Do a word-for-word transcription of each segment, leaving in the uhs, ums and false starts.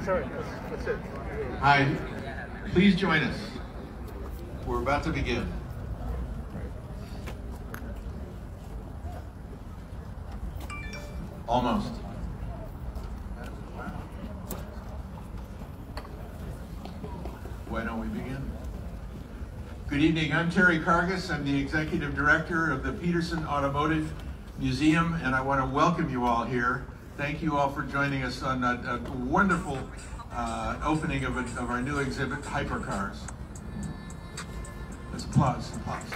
sorry. That's, that's it. Hi. Please join us. We're about to begin. Almost. Why don't we begin? Good evening, I'm Terry Cargus. I'm the Executive Director of the Petersen Automotive Museum, and I want to welcome you all here. Thank you all for joining us on a, a wonderful uh, opening of, a, of our new exhibit, Hypercars. Let's applause, applause.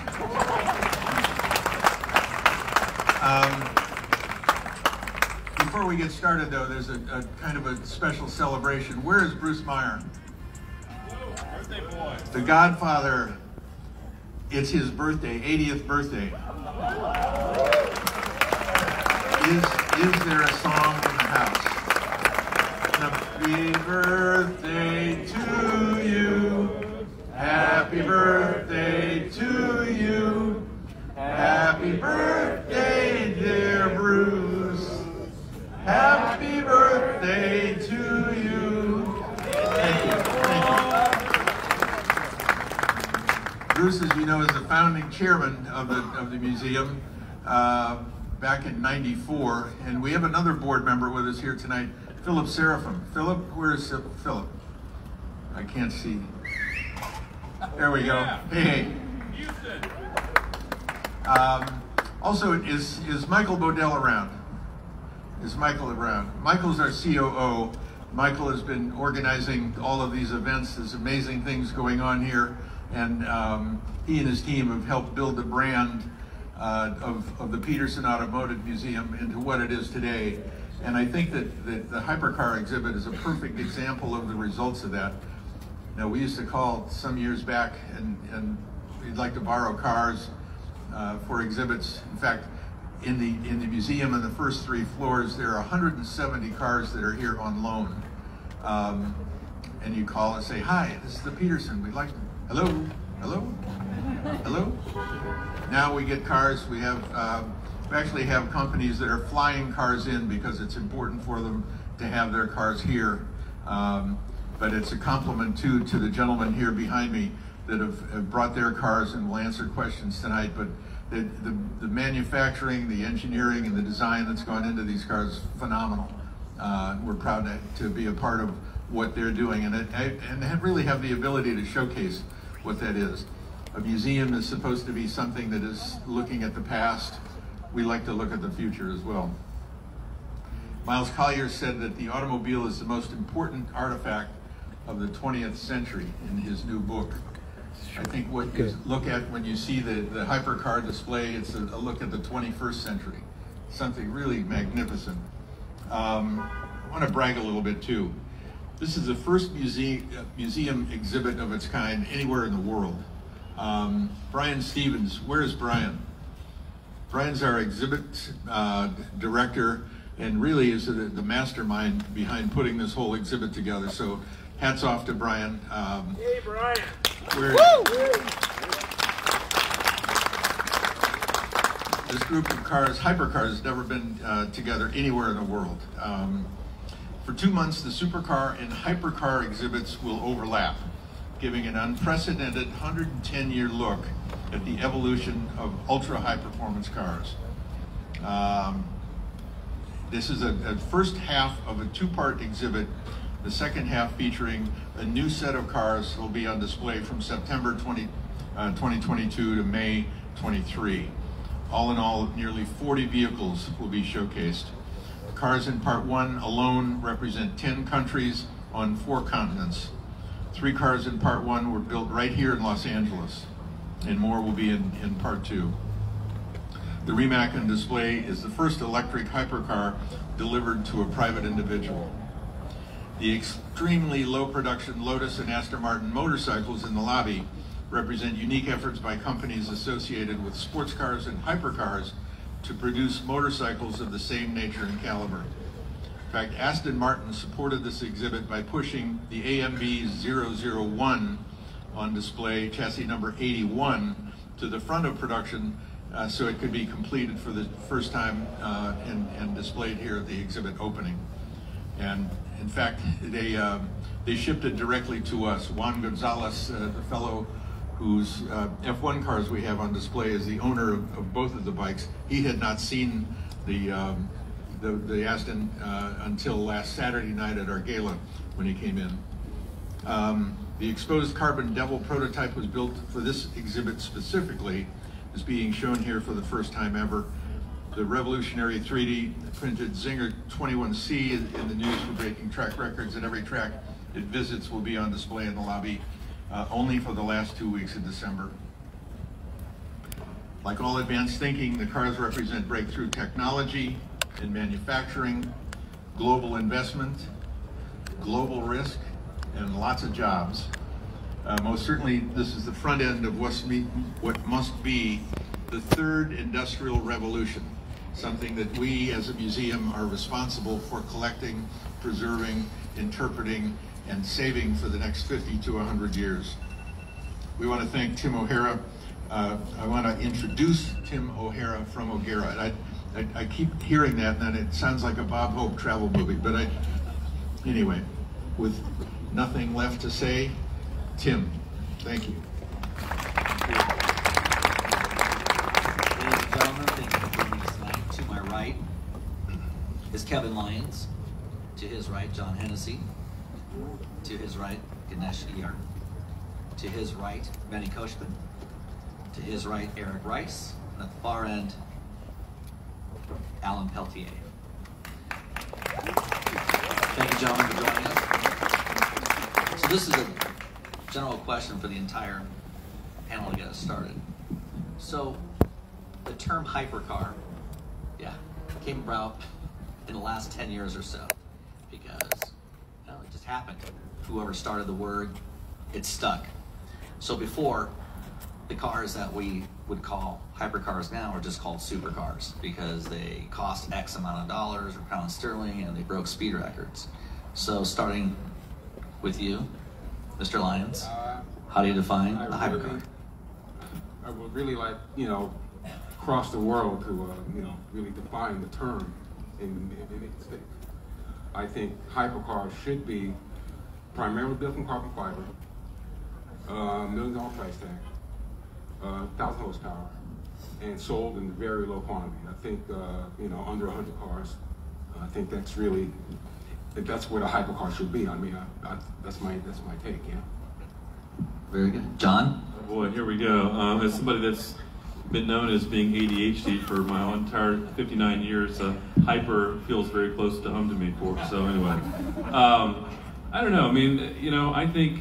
Um, before we get started though, there's a, a kind of a special celebration. Where is Bruce Meyer? Birthday boy. The Godfather. It's his birthday, eightieth birthday. Is, is there a song in the house? Happy birthday to you. Happy birthday to you. Happy birthday, dear Bruce. Happy birthday to you. Thank you. Bruce, as you know, is the founding chairman of the of the museum uh, back in ninety-four, and we have another board member with us here tonight, Philip Seraphim. Philip, where's uh, Philip? I can't see. There we go. Hey. Um, also, is is Michael Bodell around? Is Michael around? Michael's our C O O. Michael has been organizing all of these events. There's amazing things going on here. And um, he and his team have helped build the brand uh, of, of the Petersen Automotive Museum into what it is today. And I think that, that the hypercar exhibit is a perfect example of the results of that. Now, we used to call some years back, and, and we'd like to borrow cars uh, for exhibits. In fact, in the, in the museum, in the first three floors, there are one hundred seventy cars that are here on loan. Um, and you call and say, hi, this is the Petersen, we'd like to. Hello, hello, hello. Now we get cars. We have, uh, we actually have companies that are flying cars in because it's important for them to have their cars here. Um, but it's a compliment too to the gentlemen here behind me that have, have brought their cars and will answer questions tonight. But the, the, the manufacturing, the engineering, and the design that's gone into these cars is phenomenal. Uh, we're proud to, to be a part of what they're doing, and, it, and really have the ability to showcase what that is. A museum is supposed to be something that is looking at the past. We like to look at the future as well. Miles Collier said that the automobile is the most important artifact of the twentieth century in his new book. I think what you look at when you see the, the hypercar display, it's a, a look at the twenty-first century. Something really magnificent. Um, I want to brag a little bit too. This is the first museum, museum exhibit of its kind anywhere in the world. Um, Brian Stevens, where's Brian? Brian's our exhibit uh, director and really is the, the mastermind behind putting this whole exhibit together. So hats off to Brian. Um, hey, Brian. We're, this group of cars, hypercars, has never been uh, together anywhere in the world. Um, For two months, the supercar and hypercar exhibits will overlap, giving an unprecedented one hundred ten year look at the evolution of ultra-high performance cars. Um, this is a, a first half of a two-part exhibit, the second half featuring a new set of cars that will be on display from September twenty, uh, twenty twenty-two to May twenty-three. All in all, nearly forty vehicles will be showcased. Cars in part one alone represent ten countries on four continents. Three cars in part one were built right here in Los Angeles, and more will be in, in part two. The Rimac on display is the first electric hypercar delivered to a private individual. The extremely low production Lotus and Aston Martin motorcycles in the lobby represent unique efforts by companies associated with sports cars and hypercars to produce motorcycles of the same nature and caliber. In fact, Aston Martin supported this exhibit by pushing the A M B zero zero one on display, chassis number eighty-one, to the front of production uh, so it could be completed for the first time uh, and, and displayed here at the exhibit opening. And in fact, they uh, they shipped it directly to us. Juan Gonzalez, uh, the fellow whose uh, F one cars we have on display, is the owner of, of both of the bikes. He had not seen the um, the, the Aston uh, until last Saturday night at our gala when he came in. Um, the exposed carbon Devil prototype was built for this exhibit specifically. Is being shown here for the first time ever. The revolutionary three D printed Zinger twenty-one C in the news for breaking track records at every track it visits will be on display in the lobby uh, only for the last two weeks of December. Like all advanced thinking, the cars represent breakthrough technology in manufacturing, global investment, global risk, and lots of jobs. Uh, most certainly, this is the front end of what's me, what must be the third industrial revolution, something that we as a museum are responsible for collecting, preserving, interpreting, and saving for the next fifty to one hundred years. We want to thank Tim O'Hara. Uh, I want to introduce Tim O'Hara from O'Hara. And I, I, I keep hearing that, and then it sounds like a Bob Hope travel movie, but I, anyway, with nothing left to say, Tim, thank you. Ladies and gentlemen, thank you for joining us tonight. To my right is Kevin Lyons. To his right, John Hennessy. To his right, Ganesh Iyar. To his right, Manny Khoshbin. To his right, Eric Rice. And at the far end, Alan Peltier. Thank you, gentlemen, for joining us. So this is a general question for the entire panel to get us started. So the term hypercar, yeah, came about in the last ten years or so because, you know, it just happened. Whoever started the word, it stuck. So before, the cars that we would call hypercars now are just called supercars because they cost X amount of dollars or pounds sterling and they broke speed records. So starting with you, Mister Lyons, Uh, how do you define I a hypercar? really, I would really like, you know, across the world to, uh, you know, really define the term in, in, in its state. I think hypercars should be primarily built from carbon fiber, uh, million dollar price tag, uh, thousand horsepower, and sold in very low quantity. I think, uh, you know, under one hundred cars. I think that's really, I think that's where the hypercar should be. I mean, I, I, that's my that's my take. Yeah. Very good, John. Oh boy, here we go. Um, as somebody that's been known as being A D H D for my entire fifty-nine years, uh, hyper feels very close to home to me. For so anyway, um, I don't know. I mean, you know, I think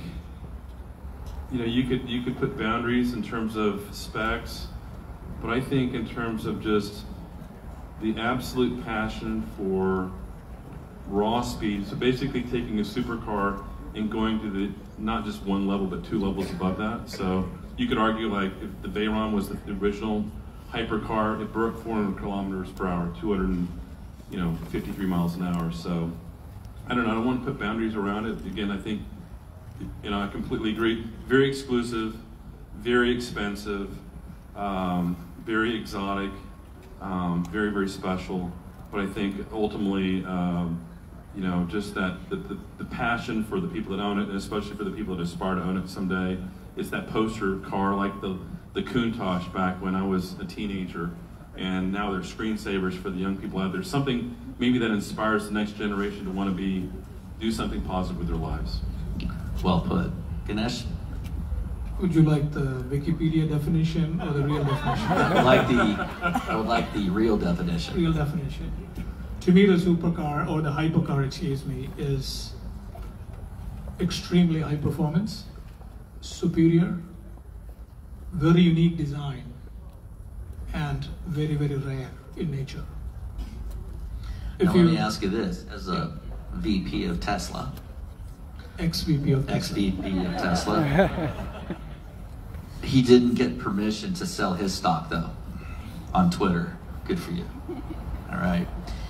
you know you could you could put boundaries in terms of specs, but I think in terms of just the absolute passion for raw speed. So basically taking a supercar and going to the, not just one level, but two levels above that. So you could argue like if the Veyron was the original hypercar, it broke four hundred kilometers per hour, two hundred, you know, fifty-three miles an hour. So I don't know, I don't want to put boundaries around it. Again, I think, you know, I completely agree. Very exclusive, very expensive, um, very exotic, um, very, very special. But I think ultimately, um, you know, just that the, the, the passion for the people that own it, and especially for the people that aspire to own it someday, it's that poster car like the, the Countach back when I was a teenager, and now they're screensavers for the young people out there. Something maybe that inspires the next generation to want to be, do something positive with their lives. Well put. Ganesh? Would you like the Wikipedia definition or the real definition? I would like the, I would like the real definition. Real definition. To me, the supercar, or the hypercar, excuse me, is extremely high performance, superior, very unique design, and very, very rare in nature. If Now you, let me ask you this, as a V P of Tesla, ex-V P of Tesla. ex-V P of Tesla, he didn't get permission to sell his stock though, on Twitter. Good for you. All right.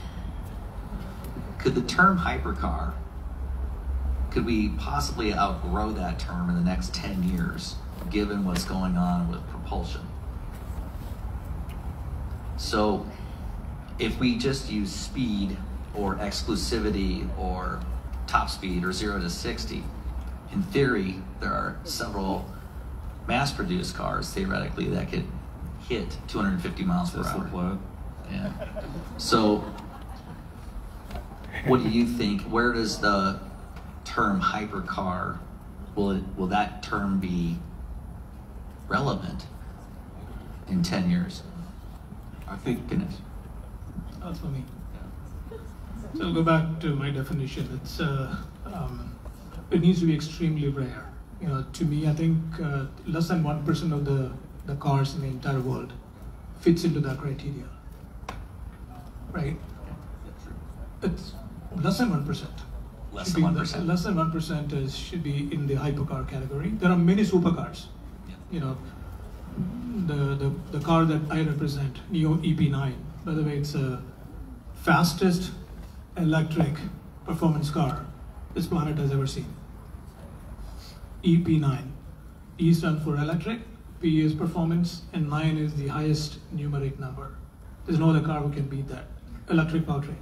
Could the term hypercar, could we possibly outgrow that term in the next ten years, given what's going on with propulsion? So if we just use speed or exclusivity or top speed or zero to sixty. In theory, there are several mass-produced cars theoretically that could hit two hundred fifty miles per That's the hour. plug. Yeah. So, what do you think? Where does the term hypercar, will it, will that term be relevant in ten years? I think Goodness. That's for me. So I'll go back to my definition. It's uh, um, it needs to be extremely rare. You know, to me, I think uh, less than one percent of the the cars in the entire world fits into that criteria. Right? It's less than one percent. Less than one percent. Less than one percent is should be in the hypercar category. There are many supercars. Yeah. You know, the the the car that I represent, Neo E P nine. By the way, it's a fastest electric performance car this planet has ever seen. E P nine. E stands for electric, P is performance, and nine is the highest numeric number. There's no other car who can beat that. Electric powertrain.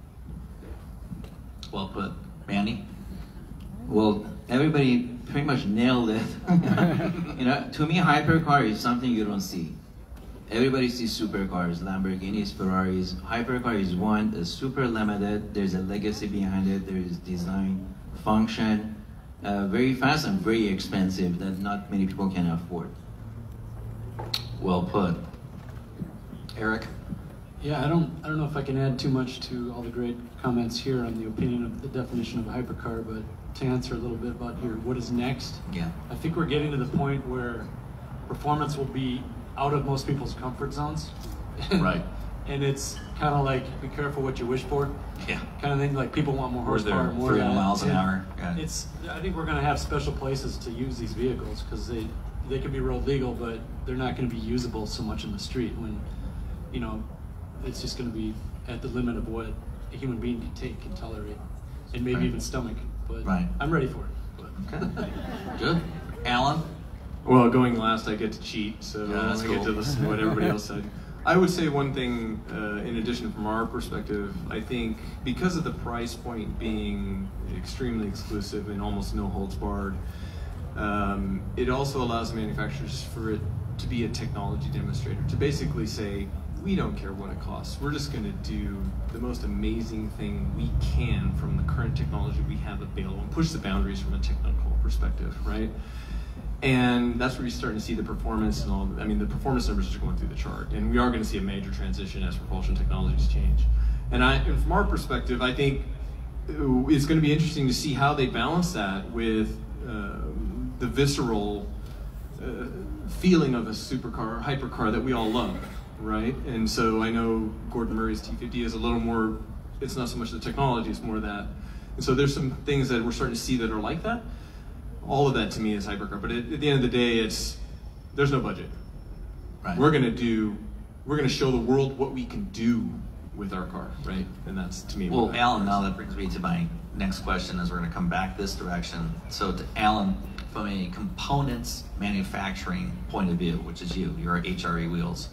Well put. Manny? Well, everybody pretty much nailed it. You know, to me, hypercar is something you don't see. Everybody sees supercars, Lamborghinis, Ferraris. Hypercar is one, is super limited. There's a legacy behind it. There is design, function, uh, very fast and very expensive that not many people can afford. Well put. Eric? Yeah, I don't, I don't know if I can add too much to all the great comments here on the opinion of the definition of a hypercar, but to answer a little bit about here, what is next? Yeah. I think we're getting to the point where performance will be out of most people's comfort zones. Right. And it's kind of like, be careful what you wish for. Yeah. Kind of thing, like people want more Where they're horsepower, more three of hundred that. miles an And hour. Yeah. It's, I think we're going to have special places to use these vehicles because they, they can be road legal, but they're not going to be usable so much in the street when, you know, it's just going to be at the limit of what a human being can take, can tolerate, and maybe Right. even stomach. But Right. I'm ready for it. But. Okay. Good. Alan? Well, going last, I get to cheat, so Yeah, that's I get cool. to listen to what everybody else said. I would say one thing, uh, in addition from our perspective, I think because of the price point being extremely exclusive and almost no holds barred, um, it also allows manufacturers for it to be a technology demonstrator, to basically say, we don't care what it costs. We're just going to do the most amazing thing we can from the current technology we have available and push the boundaries from a technical perspective, right? And that's where you're starting to see the performance and all. I mean, the performance numbers are going through the chart, and we are going to see a major transition as propulsion technologies change. And I, and from our perspective, I think it's going to be interesting to see how they balance that with uh, the visceral uh, feeling of a supercar, hypercar that we all love, right? And so I know Gordon Murray's T fifty is a little more. It's not so much the technology; it's more that. And so there's some things that we're starting to see that are like that. All of that to me is hypercar, but at, at the end of the day, it's there's no budget. Right. We're gonna do, we're gonna show the world what we can do with our car, right? And that's to me. Well, what Alan, now matters. that brings me to my next question as we're going to come back this direction. So to Alan, from a components manufacturing point of view, which is you, you're H R E Wheels,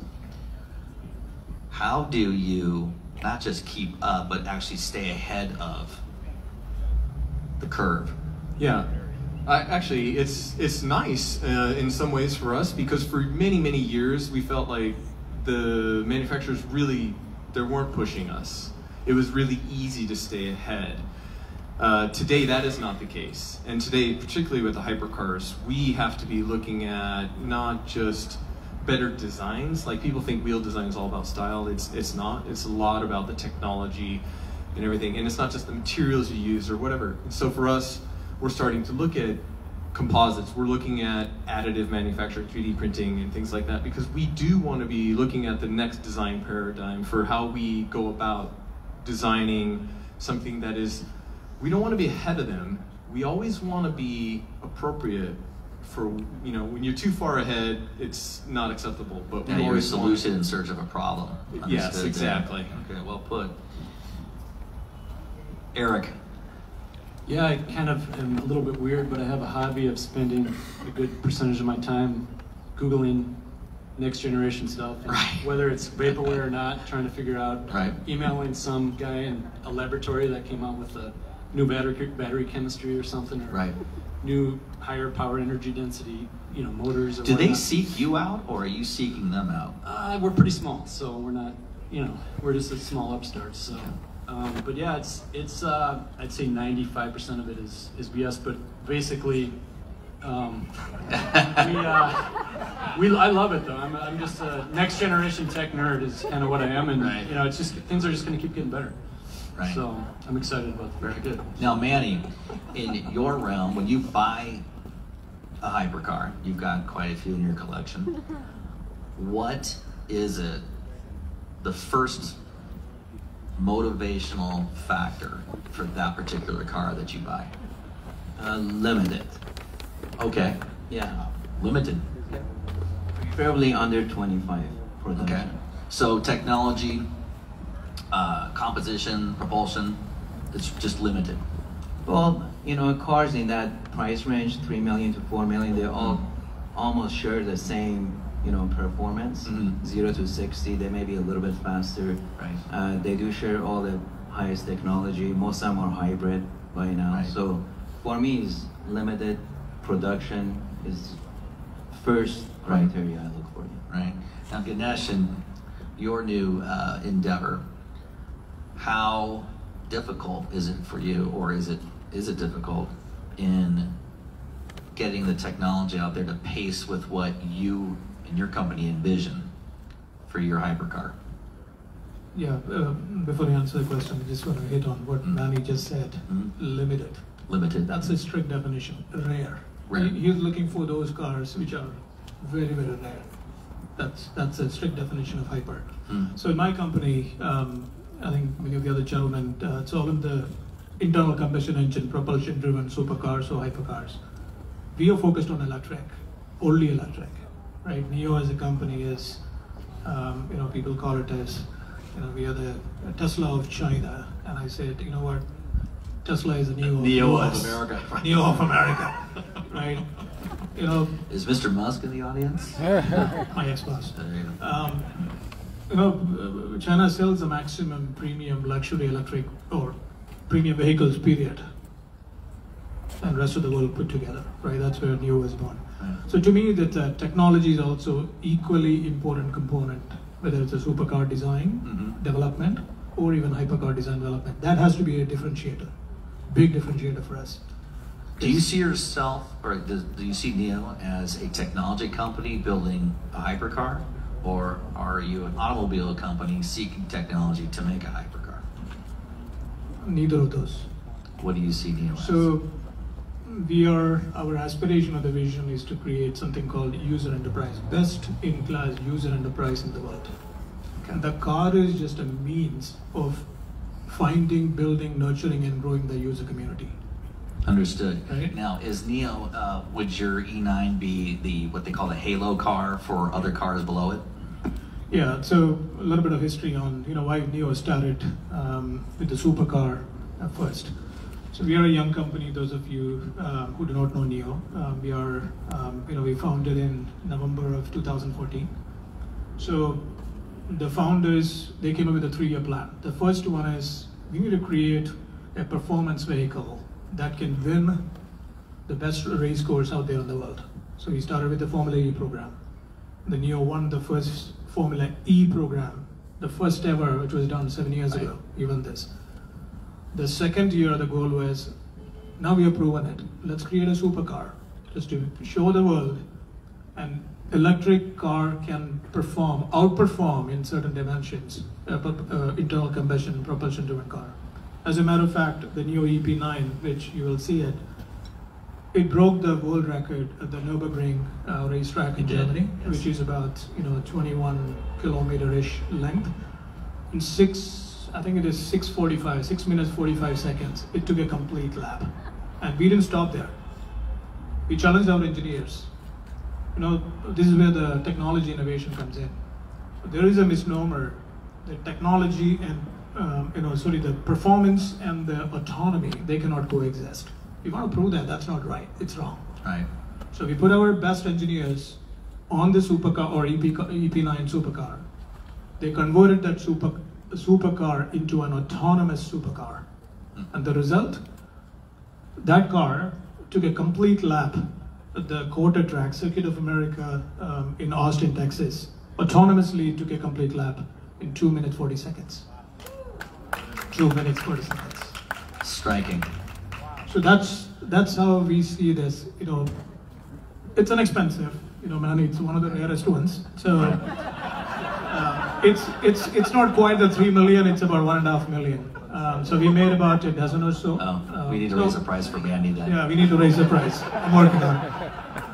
how do you not just keep up, but actually stay ahead of the curve? Yeah, I, actually, it's it's nice uh, in some ways for us because for many many years we felt like the manufacturers really they weren't pushing us. It was really easy to stay ahead. Uh, today that is not the case, and today, particularly with the hypercars, we have to be looking at not just better designs. Like people think wheel design is all about style. It's it's not. It's a lot about the technology and everything, and it's not just the materials you use or whatever. So for us, we're starting to look at composites. We're looking at additive manufacturing, three D printing, and things like that because we do want to be looking at the next design paradigm for how we go about designing something that is. We don't want to be ahead of them. We always want to be appropriate for, you know, when you're too far ahead, it's not acceptable. But we Yeah, you're a always want- solution in search of a problem. Yes, Understood there. exactly. Okay, well put. Eric. Yeah, I kind of am a little bit weird, but I have a hobby of spending a good percentage of my time Googling next generation stuff. And Right. whether it's vaporware or not, trying to figure out, Right. emailing some guy in a laboratory that came out with a new battery battery chemistry or something, or Right. new higher power energy density, you know, motors. Or Do they whatnot. seek you out, or are you seeking them out? Uh, we're pretty small, so we're not, you know, we're just a small upstart. So, um, but yeah, it's it's uh, I'd say ninety-five percent of it is is B S. But basically, um, we uh, we I love it though. I'm I'm just a next generation tech nerd is kind of what I am, and Right. you know, it's just things are just going to keep getting better. Right. So I'm excited about that. Very good. Now, Manny, in your realm, when you buy a hypercar, you've got quite a few in your collection. What is it, the first motivational factor for that particular car that you buy? Uh, limited. Okay, Yeah. limited. Preferably under twenty-five production. Okay. So technology, uh, composition, propulsion, it's just limited. Well, you know, cars in that price range, three million to four million, they all almost share the same, you know, performance. Mhm. Zero to sixty, they may be a little bit faster. Right. Uh, they do share all the highest technology. Most of them are hybrid by now. Right. So for me, it's limited production is first criteria I look for. Right. Now, Ganesh, in your new uh, endeavor, how difficult is it for you, or is it is it difficult in getting the technology out there to pace with what you and your company envision for your hypercar? Yeah, uh, before I answer the question, I just want to hit on what Mm. Manny just said. Mm. Limited. Limited. That's a strict definition. Rare. Rare. He- He's looking for those cars which are very, very rare. That's that's a strict definition of hyper. Mm. So in my company, um, I think many of the other gentlemen, uh, it's all in the internal combustion engine, propulsion-driven supercars or hypercars. We are focused on electric, only electric, right? Neo as a company is, um, you know, people call it as, you know, we are the Tesla of China. And I said, you know what? Tesla is the Neo, Neo of, of U S, America. Neo of America, right? You know, Is Mister Musk in the audience? my ex-boss. There you go. Um, you know, uh, China sells the maximum premium luxury electric or premium vehicles, period. And rest of the world put together, right? That's where Neo was born. Right. So to me, that uh, technology is also equally important component, whether it's a supercar design, Mhm. development, or even hypercar design development. That has to be a differentiator, big differentiator for us. Do you see yourself, or do, do you see Neo as a technology company building a hypercar, or are you an automobile company seeking technology to make a hypercar? Neither of those. What do you see Neo as? So we are, our aspiration or the vision is to create something called user enterprise, best in class user enterprise in the world. Okay. And the car is just a means of finding, building, nurturing, and growing the user community. Understood. Right. Now, is Neo, uh, would your E nine be the, what they call the halo car for other cars below it? Yeah, so a little bit of history on, you know, why Neo started um, with the supercar uh, first. So we are a young company, those of you um, who do not know Neo. Um, we are, um, you know, we founded in November of two thousand fourteen. So the founders, they came up with a three-year plan. The first one is we need to create a performance vehicle that can win the best race course out there in the world. So we started with the Formula E program. The Neo won the first Formula E program, the first ever, which was done seven years ago, even this. The second year, the goal was, now we have proven it. Let's create a supercar, just to show the world an electric car can perform, outperform in certain dimensions, uh, uh, internal combustion, propulsion-driven car. As a matter of fact, the Neo E P nine, which you will see it, it broke the world record at the Nürburgring uh, racetrack in It did, Germany, yes. which is about, you know, twenty-one kilometer-ish length. In six, I think it is six forty-five, six minutes forty-five seconds. It took a complete lap, and we didn't stop there. We challenged our engineers. You know, this is where the technology innovation comes in. There is a misnomer that technology and um, you know, sorry, the performance and the autonomy, they cannot coexist. We want to prove that that's not right. It's wrong. Right. So we put our best engineers on the supercar or E P, E P nine supercar. They converted that super, supercar into an autonomous supercar. And the result? That car took a complete lap at the quarter track, Circuit of America um, in Austin, Texas. Autonomously took a complete lap in two minutes, forty seconds. Two minutes, forty seconds. Striking. So that's that's how we see this. You know, it's inexpensive. You know, Manny, it's one of the rarest ones. So uh, it's it's it's not quite the three million. It's about one and a half million. Um, so we made about a dozen or so. Oh, uh, we need to so, raise the price for Mandy then. Yeah, we need to raise the price. I'm working on it.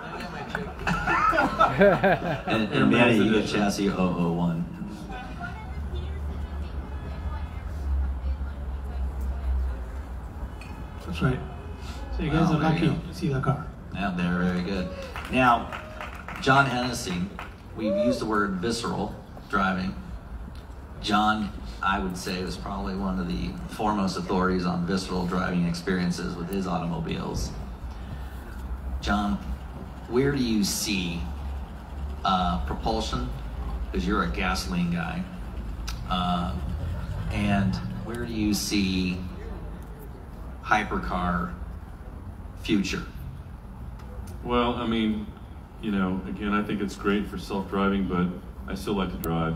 and, and Manny, you get chassis zero zero one. That's right. So you guys Wow, are there you lucky go. to see that car. Yeah, they're very good. Now, John Hennessy, we've used the word visceral driving. John, I would say, is probably one of the foremost authorities on visceral driving experiences with his automobiles. John, where do you see uh, propulsion? Because you're a gasoline guy. Uh, and where do you see hypercar future? Well, I mean, you know, again, I think it's great for self-driving, but I still like to drive.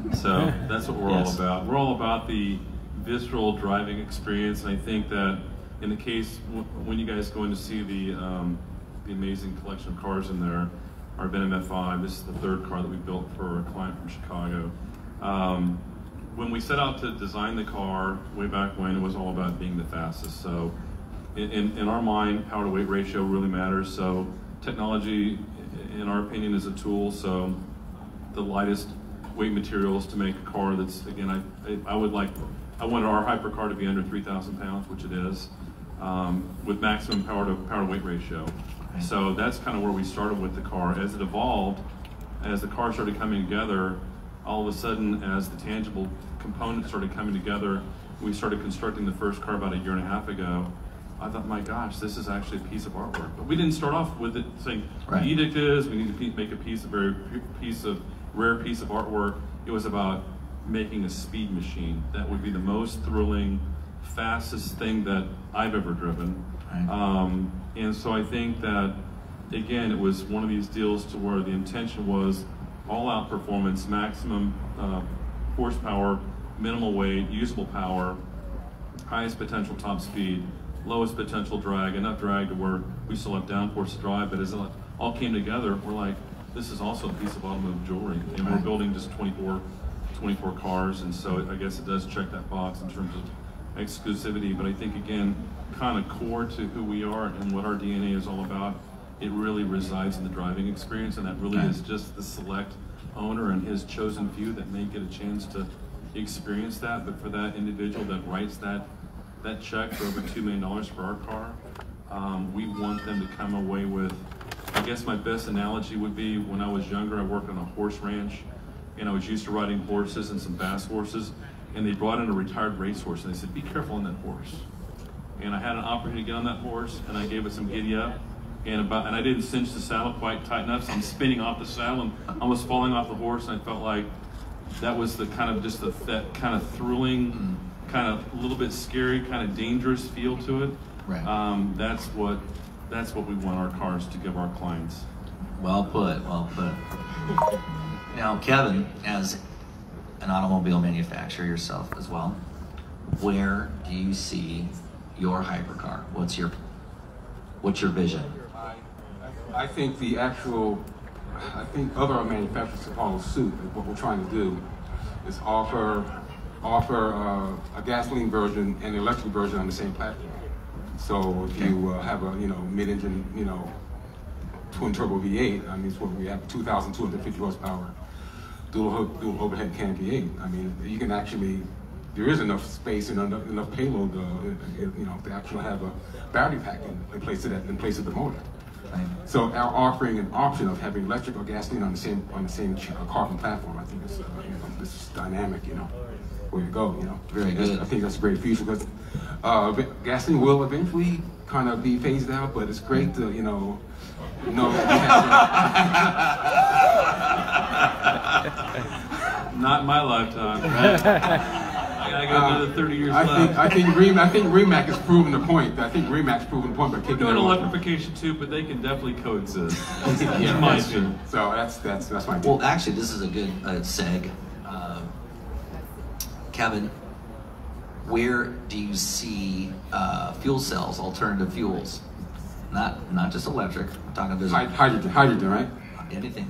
So that's what we're Yes. all about. We're all about the visceral driving experience, and I think that in the case, w when you guys go in to see the, um, the amazing collection of cars in there, our Venom F five, this is the third car that we built for a client from Chicago. Um, when we set out to design the car way back when, it was all about being the fastest. So in, in, in our mind, power to weight ratio really matters. So technology, in our opinion, is a tool. So the lightest weight materials to make a car that's, again, I, I, I would like, I wanted our hypercar to be under three thousand pounds, which it is, um, with maximum power to power to weight ratio. So that's kind of where we started with the car. As it evolved, as the car started coming together, all of a sudden, as the tangible components started coming together, we started constructing the first car about a year and a half ago. I thought, my gosh, this is actually a piece of artwork. But we didn't start off with it saying, Right. the edict is, we need to pe- make a piece, a very piece of, rare piece of artwork. It was about making a speed machine that would be the most thrilling, fastest thing that I've ever driven. Right. Um, and so I think that, again, it was one of these deals to where the intention was all-out performance, maximum uh, horsepower, minimal weight, usable power, highest potential top speed, lowest potential drag, enough drag to where we still have downforce to drive, but as it all came together, we're like, this is also a piece of automotive jewelry, and we're building just twenty-four, twenty-four cars, and so I guess it does check that box in terms of exclusivity, but I think, again, kind of core to who we are and what our D N A is all about, it really resides in the driving experience, and that really Okay. is just the select owner and his chosen few that may get a chance to experience that, but for that individual that writes that that check for over two million dollars for our car, um, we want them to come away with, I guess my best analogy would be when I was younger, I worked on a horse ranch, and I was used to riding horses and some fast horses, and they brought in a retired racehorse, and they said, be careful on that horse. And I had an opportunity to get on that horse, and I gave it some giddy up, and about, and I didn't cinch the saddle quite tight enough, so I'm spinning off the saddle and almost falling off the horse, and I felt like that was the kind of just the, that kind of thrilling, kind of a little bit scary, kind of dangerous feel to it. Right. Um, that's what that's what we want our cars to give our clients. Well put, well put. Now, Kevin, as an automobile manufacturer yourself as well, where do you see your hypercar? What's your what's your vision? I, I think the actual, I think other manufacturers should follow suit. What we're trying to do is offer offer uh, a gasoline version and an electric version on the same platform. So if you uh, have a you know mid-engine you know twin turbo V eight, I mean it's what we have two thousand two hundred fifty horsepower dual dual overhead cam V eight. I mean you can actually, there is enough space and enough, enough payload uh, you know to actually have a battery pack in, in place of that in place of the motor. Right. So our offering an option of having electric or gasoline on the same on the same carbon platform, I think is uh, you know this is dynamic, you know, way to go, you know. Very That's- good. I think that's a great future because uh, gasoline will eventually kind of be phased out, but it's great to you know No, we have, Not my lifetime. I gotta go another thirty years I left. think I think Rem- I think Remac has proven the point. I think Remac's proven the point by We're kicking doing it over. electrification too, but they can definitely coexist. Yeah, in my that's true. opinion. So that's that's that's my. Well, actually, this is a good uh, seg. Uh, Kevin, where do you see uh, fuel cells, alternative fuels? Not not just electric. I'm talking about Hy- hydrogen, hydrogen, right? anything.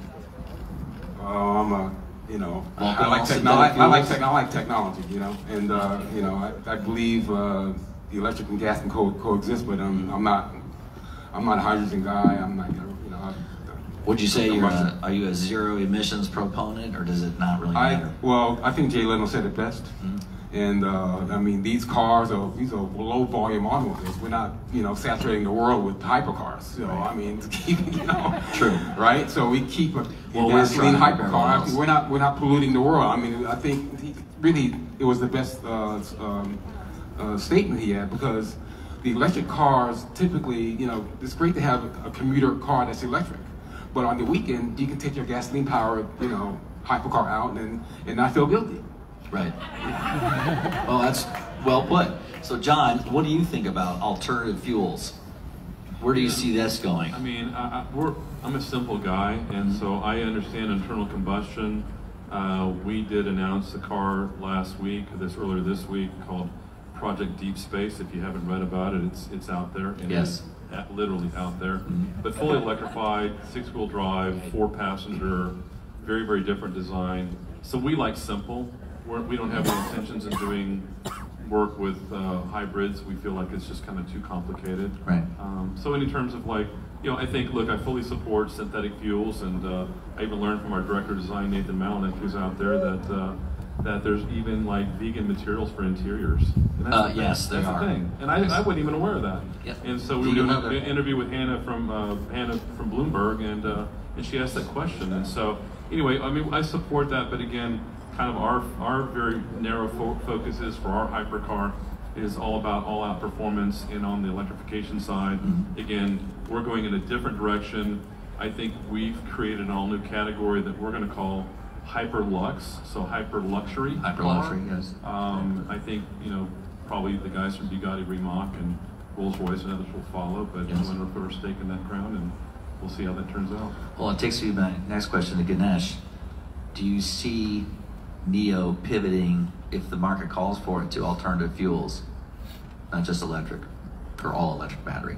Oh, I'm a, you know, I, Vulcan I like also technology. synthetic I like fuels. tech, I like technology, you know, and uh, you know, I, I believe uh, the electric and gas can co- coexist, but um, I'm not, I'm not a hydrogen guy. I'm not, you know. I, Would you say you're a, combustion. are you a zero emissions proponent, or does it not really I matter? well, I think Jay Leno said it best. Mm-hmm. And uh, I mean, these cars are these are low volume automobiles. We're not, you know, saturating the world with hypercars. So I mean, to keep, you know, True. right? So we keep a Well, we're gasoline trying to hypercar. balance. We're not we're not polluting the world. I mean, I think he, really it was the best uh, um, uh, statement he had, because the electric cars typically, you know, it's great to have a commuter car that's electric, but on the weekend you can take your gasoline powered, you know, hypercar out and and not feel guilty. Right. Well, that's well put. So, John, what do you think about alternative fuels? Where do you see this going? I mean, I, I, we're, I'm a simple guy, and so I understand internal combustion. Uh, we did announce a car last week, this earlier this week, called Project Deep Space. If you haven't read about it, it's it's out there. And Yes. It's at, literally out there. Mm-hmm. But fully electrified, six-wheel drive, four-passenger, very, very different design. So we like simple. We're, we don't have any intentions in doing work with uh, hybrids. We feel like it's just kind of too complicated. Right. Um, so in terms of like, you know, I think, look, I fully support synthetic fuels, and uh, I even learned from our director of design, Nathan Malinek, who's out there, that uh, that there's even like vegan materials for interiors. And that's Uh, the thing. yes, there that's are. the thing. And I, I wasn't even aware of that. Yep. And so we Do were you doing have an a- interview with Hannah from uh, Hannah from Bloomberg, and uh, and she asked that question. And so anyway, I mean, I support that, but again, kind of our our very narrow fo- focus is for our hypercar is all about all-out performance, and on the electrification side, Mm-hmm. again, we're going in a different direction. I think we've created an all-new category that we're going to call hyper lux, so hyper luxury. Hyper luxury, yes. Um, I think, you know, probably the guys from Bugatti Rimac and Rolls-Royce and others will follow, but Yes. I'm going to put our stake in that ground, and we'll see how that turns out. Well, it takes me to my next question to Ganesh. Do you see NEO pivoting, if the market calls for it, to alternative fuels, not just electric, or all electric battery?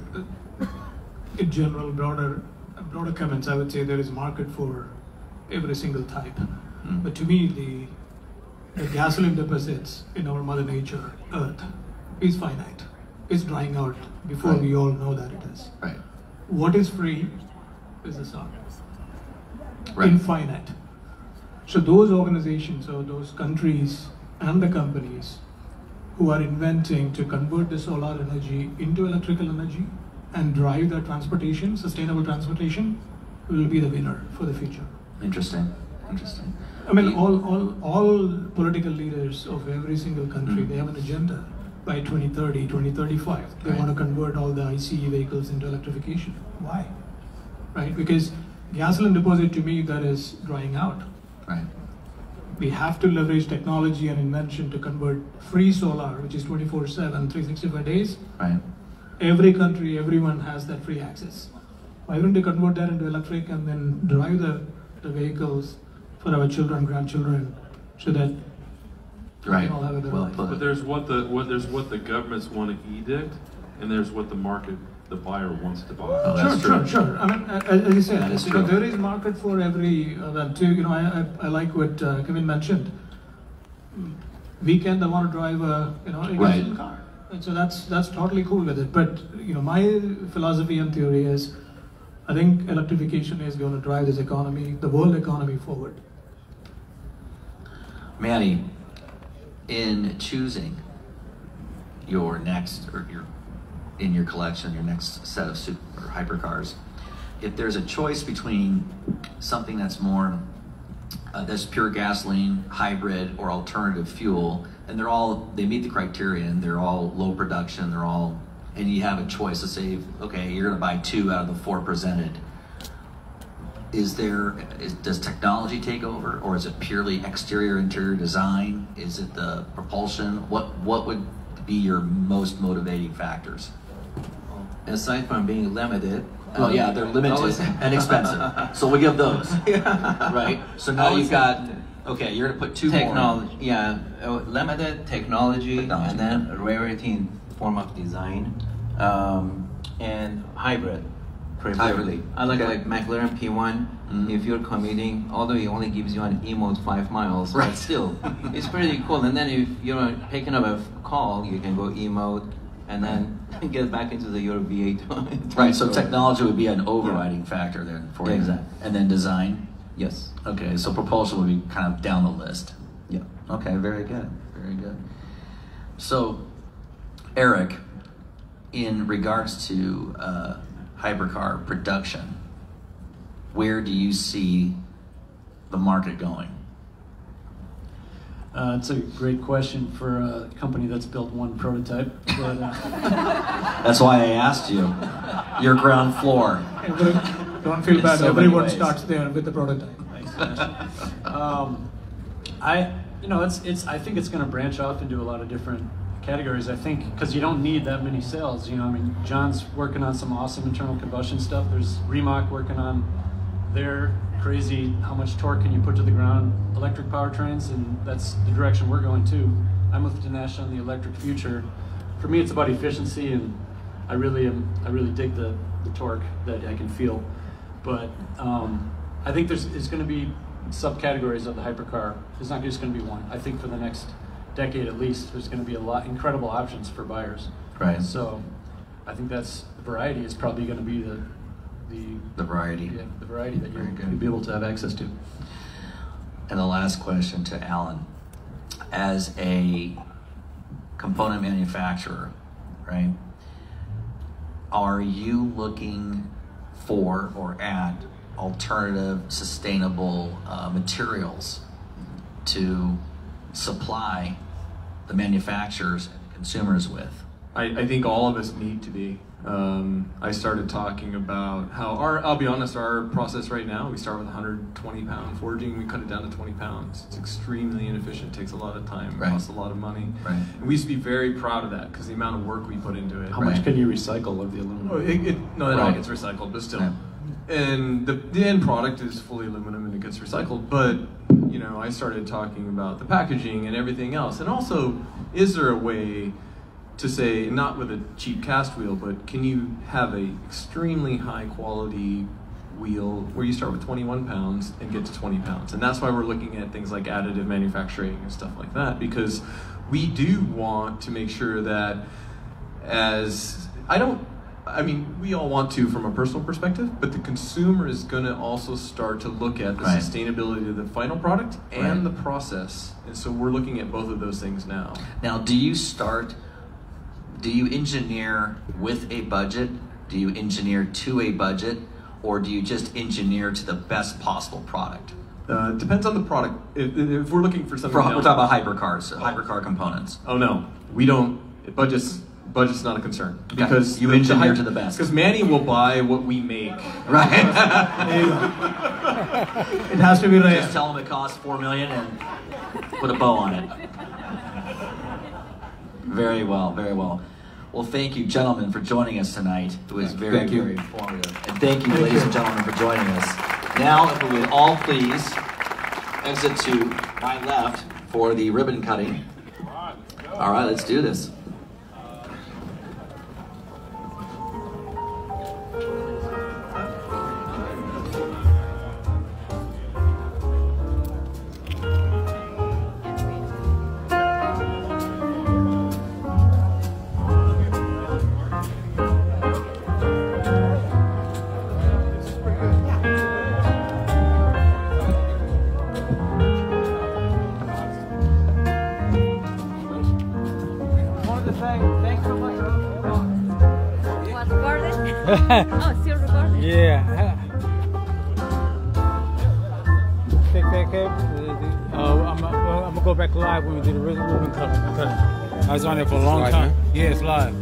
In general, broader, broader comments, I would say there is a market for every single type. Mm. But to me, the, the gasoline deposits in our Mother Nature, Earth, is finite. It's drying out before Right. we all know that it is. Right. What is free is the sun. Right. Infinite. So those organizations or those countries and the companies who are inventing to convert the solar energy into electrical energy and drive that transportation, sustainable transportation, will be the winner for the future. Interesting. Interesting. I mean, You- all, all, all political leaders of every single country, Mm. they have an agenda. By twenty thirty, twenty thirty-five, they Right. want to convert all the I C E vehicles into electrification. Why? Right? Because gasoline deposit, to me, that is drying out. Right. We have to leverage technology and invention to convert free solar, which is twenty-four seven, three hundred sixty-five days. Right. Every country, everyone has that free access. Why don't they convert that into electric and then drive the, the vehicles for our children, grandchildren, so that Right. we can all have a better Well life? put. But there's what the what there's what the governments want to edict, and there's what the market, the buyer wants to buy. Oh, Sure, that's sure, true. sure. I mean, a- a- as you said, That is you know, true. there is market for every uh, well, too. You know, I, I, I like what uh, Kevin mentioned. Weekend, I want to drive a you know a Right. gasoline car, and so that's that's totally cool with it. But you know, my philosophy and theory is, I think electrification is going to drive this economy, the world economy, forward. Manny, in choosing your next, or your, in your collection, your next set of super or hypercars, if there's a choice between something that's more, uh, that's pure gasoline, hybrid, or alternative fuel, and they're all, they meet the criteria, and they're all low production, they're all and you have a choice to say, okay, you're going to buy two out of the four presented. Is there, is, does technology take over, or is it purely exterior, interior design? Is it the propulsion? What what would be your most motivating factors? Aside from being limited. Well, um, yeah, they're limited always- and expensive. So we give those, Yeah. right? So now Always you've got, have okay, you're going to put two more. technology, yeah, uh, limited technology, Technology, and then rarity in form of design, um, and hybrid, preferably. Hybrid. I like Okay. like McLaren P one. Mhm. If you're commuting, although it only gives you an E-mode five miles, Right. but still, it's pretty cool. And then if you're picking up a call, you can go E-mode, and then get back into the your V eight. Right, so technology would be an overriding factor then for you. Exactly. And then design? Yes. Okay, so propulsion would be kind of down the list. Yeah. Okay, very good, very good. So, Eric, in regards to uh, hypercar production, where do you see the market going? Uh, it's a great question for a company that's built one prototype. But, uh, That's why I asked you. Your ground floor. Every- Don't feel In bad, so many everyone ways. starts there with the prototype. um, I, you know, it's it's. I think it's going to branch off into a lot of different categories. I think because you don't need that many sales. You know, I mean, John's working on some awesome internal combustion stuff. There's Rimac working on their crazy how much torque can you put to the ground electric powertrains, and that's the direction we're going to. I'm with Dinesh on the electric future. For me, it's about efficiency, and I really am. I really dig the the torque that I can feel. But um, I think there's, there's going to be subcategories of the hypercar. There's not just going to be one. I think for the next decade at least, there's going to be a lot incredible options for buyers. Right. So I think that's the variety is probably going to be the the The variety. yeah, the variety that you're Very good. going to be able to have access to. And the last question to Alan. As a component manufacturer, right, are you looking for or at alternative, sustainable uh, materials to supply the manufacturers and consumers with? I, I think all of us need to be. Um, I started talking about how our, I'll be honest, our process right now, we start with one hundred twenty pound forging, we cut it down to twenty pounds. It's extremely inefficient, takes a lot of time, Right. costs a lot of money. Right. And we used to be very proud of that because the amount of work we put into it. How Right. much can you recycle of the aluminum? Oh, it, it, no, that all Right. gets recycled, but still. Yeah. And the, the end product is fully aluminum and it gets recycled. But, you know, I started talking about the packaging and everything else. And also, is there a way to say, not with a cheap cast wheel, but can you have a extremely high quality wheel where you start with twenty-one pounds and get to twenty pounds? And that's why we're looking at things like additive manufacturing and stuff like that, because we do want to make sure that as, I don't, I mean, we all want to from a personal perspective, but the consumer is going to also start to look at the Right. sustainability of the final product and Right. the process. And so we're looking at both of those things now. Now, do you start, do you engineer with a budget? Do you engineer to a budget? Or do you just engineer to the best possible product? Uh, depends on the product. If, if we're looking for something, For, we're down- talking about hypercars, so hypercar components. Oh no, we don't. Budget's budget's not a concern Okay. because You the, engineer hy- to the best. Because Manny will buy what we make. Right. It has to be Just rare. tell them it costs four million and put a bow on it. Very well, very well. Well, thank you, gentlemen, for joining us tonight. It was very, Thank you. very informative. And thank you, ladies and gentlemen, for joining us. Now, if we would all please exit to my left for the ribbon cutting. All right, let's do this. What, recording? Oh, still recording? Yeah. Take that cable. Uh, I'm, uh, I'm gonna go back live when we do the ribbon cutting. I was on there for a long live time. now? Yeah, it's live.